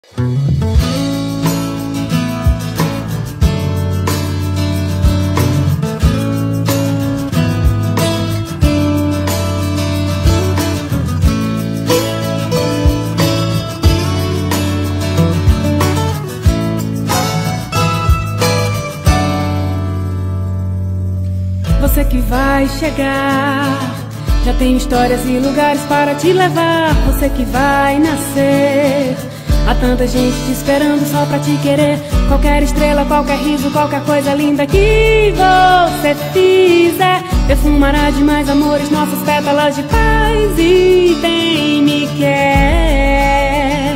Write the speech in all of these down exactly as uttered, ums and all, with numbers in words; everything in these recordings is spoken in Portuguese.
Você que vai chegar, já tem histórias e lugares para te levar. Você que vai nascer, há tanta gente te esperando só pra te querer. Qualquer estrela, qualquer riso, qualquer coisa linda que você fizer perfumará de mais amores nossas pétalas de paz. E quem me quer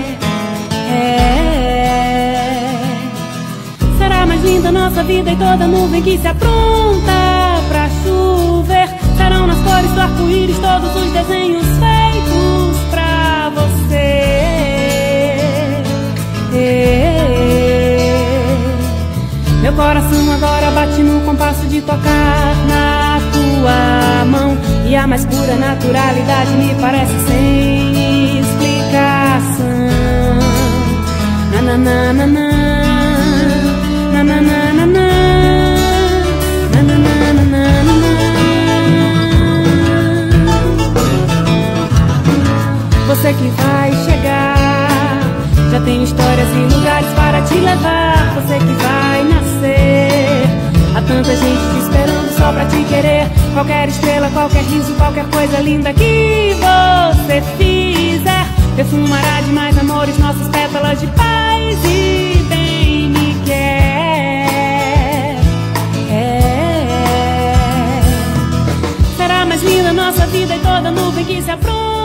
é. Será mais linda nossa vida e toda nuvem que se apronta pra chover. Serão nas cores do arco-íris todos os desenhos feitos pra você. Meu coração agora bate no compasso de tocar na tua mão, e a mais pura naturalidade me parece sem explicação. Na na na na na, na na na na na, na na na na na. Você que vai chegar, já tem histórias e lugares para te levar. Você que vai nascer, há tanta gente te esperando só pra te querer. Qualquer estrela, qualquer riso, qualquer coisa linda que você fizer perfumará de mais amores nossas pétalas de paz. E bem me quer é. Será mais linda nossa vida e toda nuvem que se apronta